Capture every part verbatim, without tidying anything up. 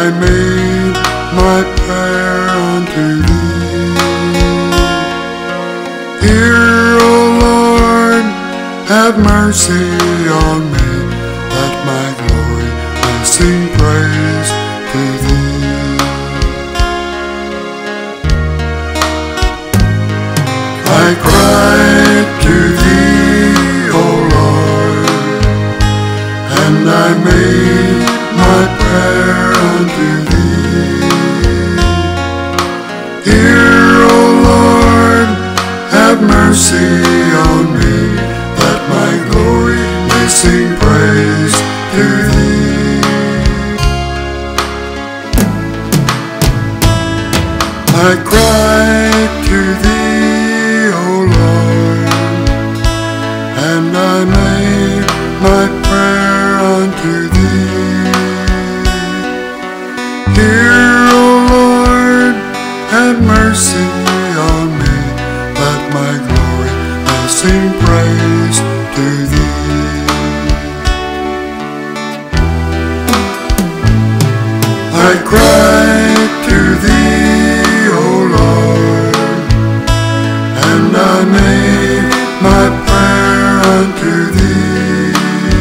I made my prayer unto thee. Hear, O Lord, have mercy on me, that my glory may sing praise to thee. I cried to thee, O Lord, and I made my prayer unto thee. Hear, O Lord, have mercy on me, that my glory may sing praise to thee. I cried to thee, O Lord, and I made my prayer unto thee. Hear, O Lord, have mercy on me, that my glory may sing praise to thee. I cried to thee, O Lord, and I made my prayer unto thee.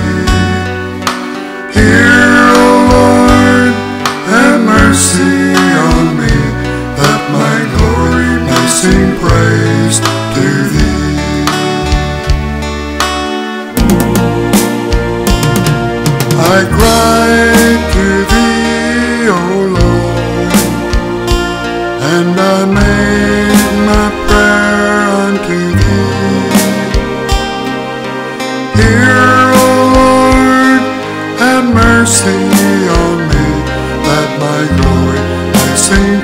Hear, O Lord, have mercy on me, that my glory may sing praise to thee. I cried to thee, O Lord, and I made my prayer unto thee. Hear, O Lord, have mercy on me, that my glory may sing